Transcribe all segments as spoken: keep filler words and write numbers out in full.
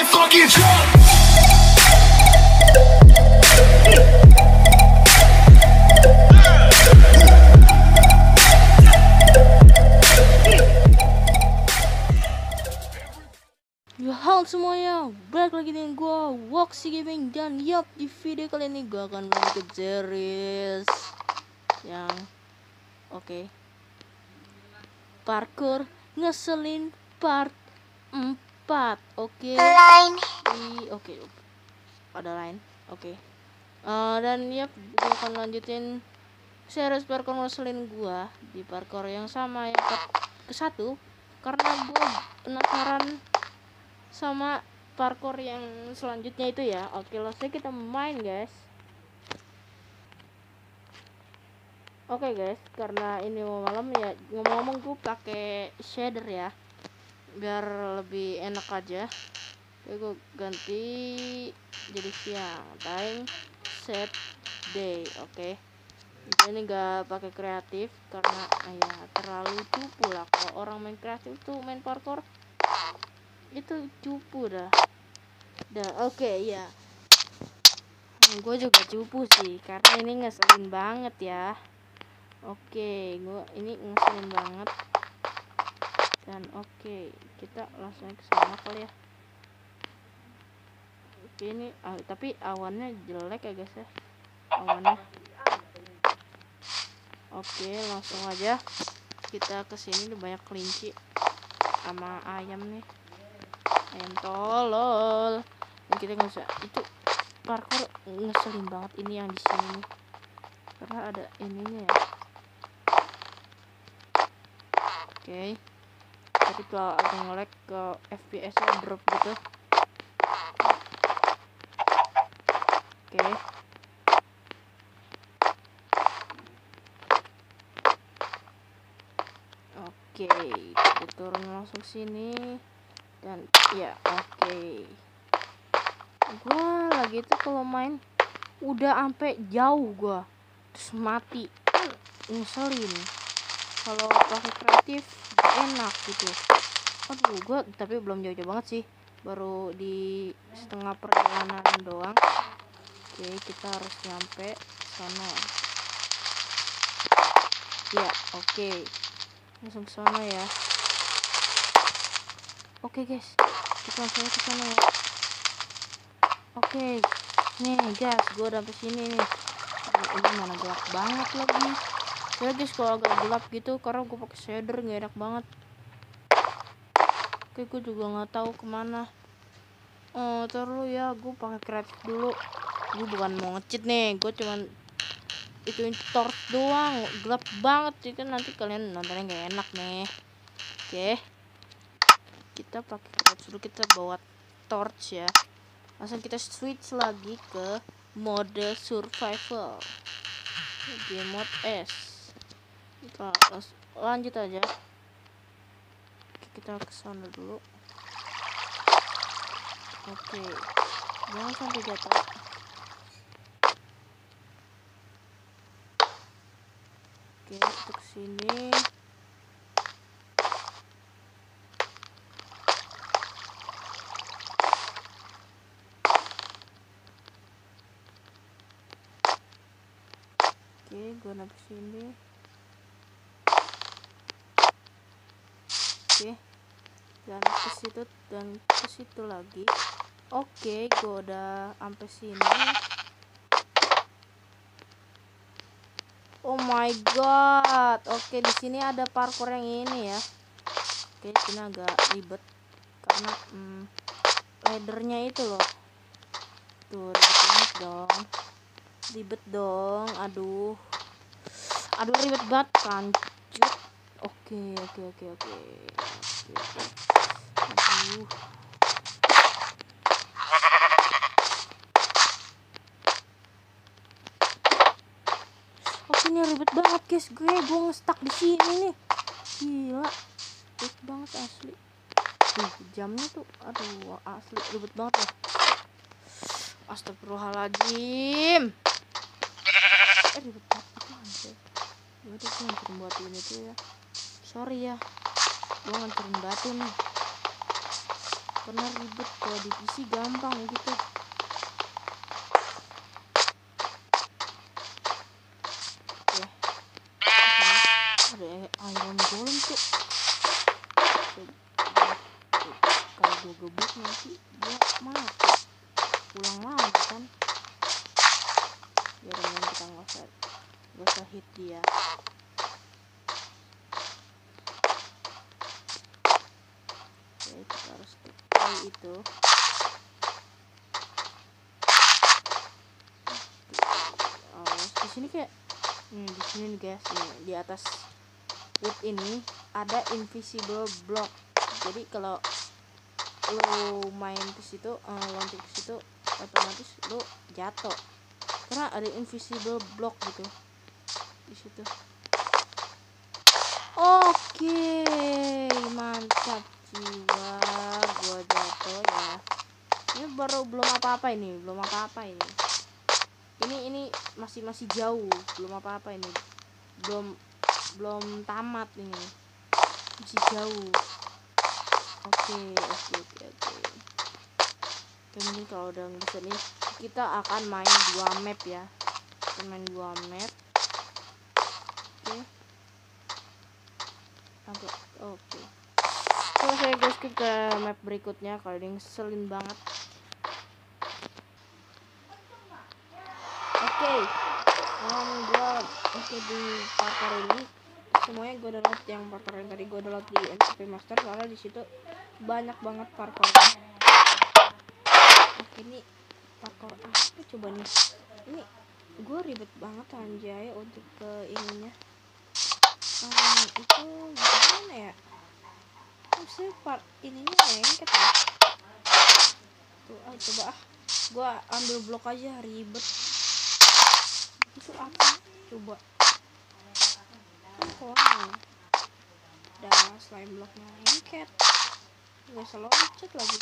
fucking truck. Ya halo semuanya, balik lagi dengan gue Woxy Gaming. Dan yap, di video kali ini gue akan lanjut series yang oke okay. Parkour ngeselin part empat. Oke okay. Di oke okay. Ada lain. Oke okay. uh, Dan yap, gue akan lanjutin series parkour ngeselin gue di parkour yang sama yang part ke satu, karena gue penasaran sama parkour yang selanjutnya itu ya. Oke, langsung kita main guys. Oke guys, karena ini mau malam ya, ngomong-ngomong gue pakai shader ya, biar lebih enak aja. Oke, gue ganti jadi siang, time set day. Oke, ini gak pakai kreatif karena ya terlalu cupu lah. Kalau orang main kreatif tuh main parkour itu cupu dah dah oke okay, ya hmm, gue juga cupu sih karena ini ngeselin banget ya. Oke okay, gue ini ngeselin banget. Dan oke okay, kita langsung ke sana kali ya. Oke okay, ini ah, tapi awannya jelek ya guys ya, awannya. Oke okay, langsung aja kita kesini. Udah banyak kelinci sama ayam nih, ayam tolol. Dan kita nggak usah, itu parkour ngeselin banget ini yang di sini nih, karena ada ininya ya. Oke okay. Tapi kalau agak nge-lag ke F P S nya drop gitu. Oke okay. Oke okay. Kita turun langsung sini. Dan ya oke okay. Gua lagi tuh kalau main udah sampai jauh gua terus mati, ngeselin. Kalau pakai kreatif enak gitu. Aduh, gua tapi belum jauh-jauh banget sih, baru di setengah perjalanan doang. Oke, kita harus nyampe sana ya. Oke, langsung ke sana ya. Oke guys, kita langsung ke sana ya. Oke, nih guys, gue udah sampai sini nih. Ini mana gelap banget lagi. Ya guys, kalau agak gelap gitu karena gue pakai shader nggak enak banget. Oke, gue juga nggak tahu kemana. Oh, terus ya, gue pakai kreatif dulu. Gue bukan mau nge-cheat nih, gue cuman ituin torch doang. Gelap banget sih kan, nanti kalian nontonnya nggak enak nih. Oke, kita pakai kreatif dulu, kita bawa torch ya. Langsung kita switch lagi ke mode survival, game mode S. Kita lanjut aja. Oke, kita kesana dulu. Oke, jangan sampai jatuh. Oke, kita kesini. Oke, gue nabis sini. Oke, dan ke situ dan ke situ lagi. Oke, gue udah sampai sini. Oh my god. Oke, di sini ada parkour yang ini ya. Oke, ini agak ribet karena hmm, laddernya itu loh. Tuh, ribet banget dong. Ribet dong, aduh. Aduh, ribet banget kan. Oke, oke, oke, oke. Aduh. Oke, ini ribet banget guys. Gue gue nge-stuck di sini nih. Gila. Ribet banget asli. Tuh, jamnya tuh aduh, asli ribet banget ya. Astagfirullahaladzim. Eh, ribet banget itu anjir. Gue tuh ngancurin batu ini tuh ya. Sorry ya, gue ngancurin batu nih. karena ribet. Kalau di P C gampang gitu. Ya, ada iron golem tuh. Kalau gue gebuk nanti dia mati, pulang lagi kan. Biar yang kita nggak usah nggak usah hit dia. Oke, kita harus play itu. Oh, di sini kayak hmm, di sini nih guys, nih, di atas wood ini ada invisible block. Jadi kalau lo main ke situ, uh, loncat ke situ, otomatis lo jatuh karena ada invisible block gitu di situ. Oke, mantap jiwa, gua jatuh ya. Ini baru belum apa-apa ini, belum apa-apa ini. Ini ini masih masih jauh, belum apa-apa ini. Belum belum tamat ini. Masih jauh. Oke, oke, oke, oke. Mungkin kalau udah bisa nih, kita akan main dua map ya. Kita main dua map. Oke. Agak oke. Kalau saya guys ke map berikutnya, kalau yang ngeselin banget. Oke. Okay. Um, gua oke okay, di parkour ini semuanya gue download yang parkour yang tadi gue download di N C P Master, soalnya di situ banyak banget parkournya. Oke, ini parkour apa coba nih? Ini gue ribet banget anjay untuk ke ininya. Um, itu gimana ya? Maksudnya part ininya lengket ya. Tuh, ah, coba ah, gue ambil blok aja, ribet. Itu apa? Coba. Wow. Dah slime bloknya lengket. Gak usah loncat lagi.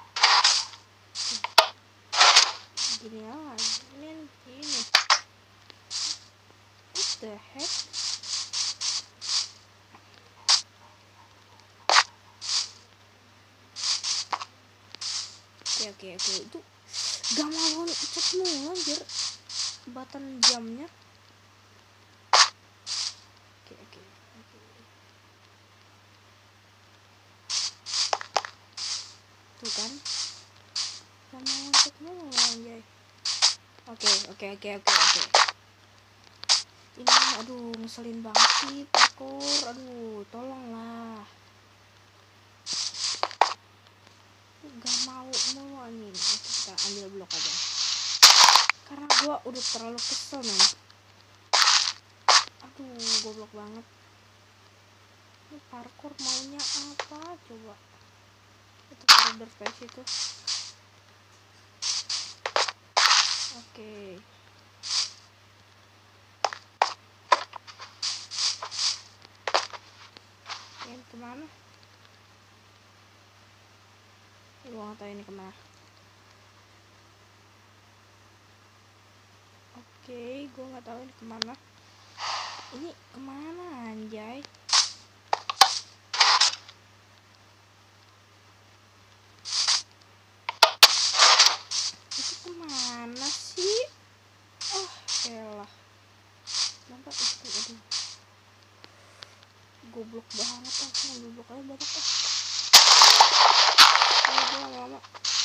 Gini aja, men, ini. What the heck? Oke oke oke, itu gak mau loncat mulu anjir, batan jamnya. Oke oke oke. Tuh kan, gak mau loncat mulu anjay. Oke oke oke oke oke. Ini aduh ngeselin banget sih parkour, aduh tolonglah. Gak mau mulu nih. Kita ambil blok aja karena gua udah terlalu kesel men. Aduh goblok banget. Ini parkour maunya apa coba? Itu border space itu. Oke. Ini kemana? Gue gak tau ini kemana. Oke, gue gak tahu ini kemana. Ini kemana anjay? Itu kemana sih? Oh, elah. Nampak itu, aduh. Goblok banget ah, ngambil blok aja banyak ah. Ayo gue lama-lama.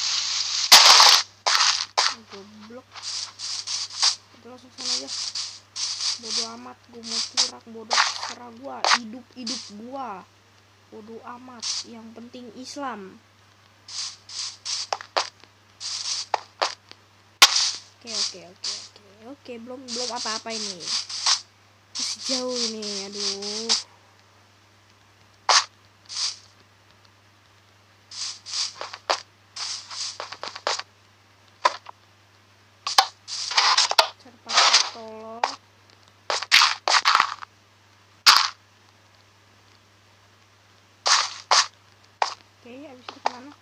Goblok. Itu langsung sana aja. Bodoh amat, gue mau curang, bodoh serah gue, hidup-hidup gue. Bodoh amat, yang penting Islam. Oke oke oke oke oke belum belum apa-apa ini, masih jauh ini, aduh. Terpaksa tolong. Oke, abis itu kemana?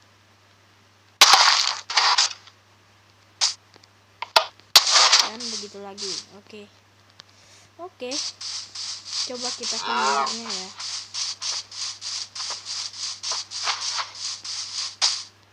Dan begitu lagi. Oke oke coba kita keluarnya ya.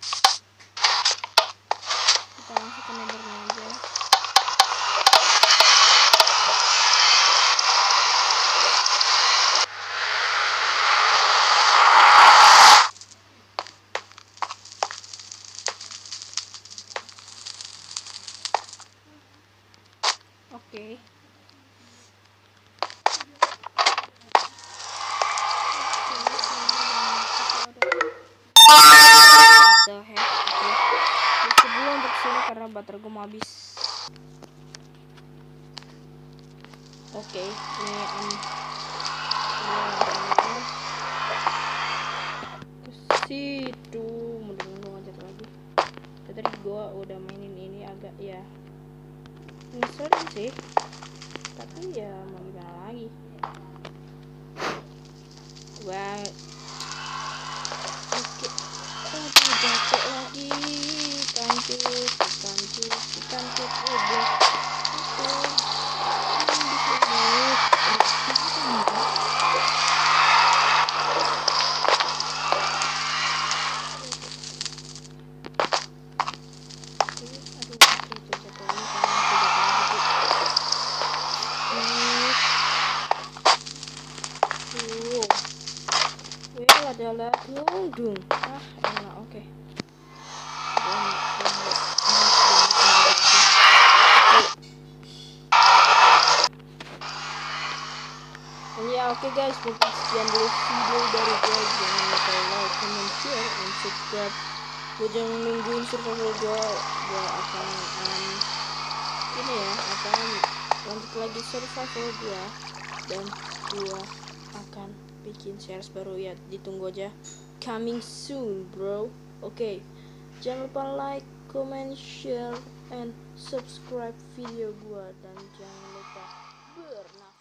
Oke. The heck, oke. Terus dulu untuk sini karena baterai gue mau habis. Oke, ini um, ke situ, mudah-mudahan gue ngajak lagi. Tadi gue udah mainin ini agak ya ngeselin sih, tapi ya mau gimana lagi. Gue oke, aduh jatuh lagi, kancut, kancut, kancut, oke. Adalah dung dung ah enak oke. Ya oke guys, mungkin sekian dulu video dari gue. Jangan lupa like, comment, share, and subscribe. Gue jangan nungguin survival gue. Gue akan um, ini ya akan lanjut lagi survival gue, dan gue akan bikin series baru ya, ditunggu aja, coming soon bro. Oke, okay. Jangan lupa like, comment, share, and subscribe video gua, dan jangan lupa bernafas.